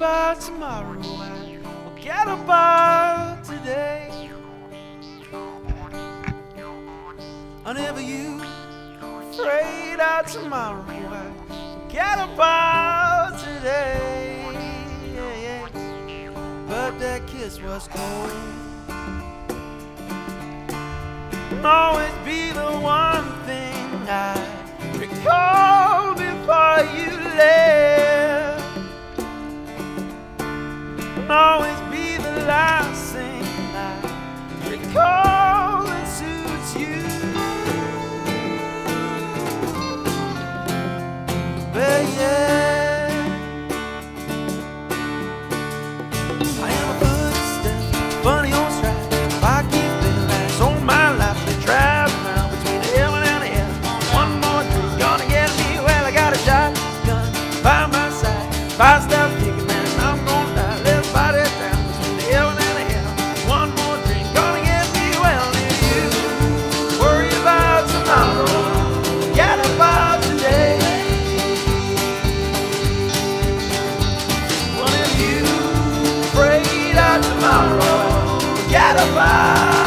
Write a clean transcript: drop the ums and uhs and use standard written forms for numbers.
about tomorrow, I forget about today. Whenever you afraid of tomorrow, I forget about today. Yeah, yeah. But that kiss was cold. Always be the one thing I recall before you left. Always be the last thing I recall that suits you. But yeah, I am a footstep, funny old stride. If I keep living last all my life, they travel around between heaven and hell. One more drink gonna get me. Well, I got a shotgun by my side. If I stop kicking, man, I'm gonna die. Let's fight it down between heaven and hell. One more drink gonna get me. Well, if you worry about tomorrow, forget about today. Well, if you afraid of tomorrow, forget about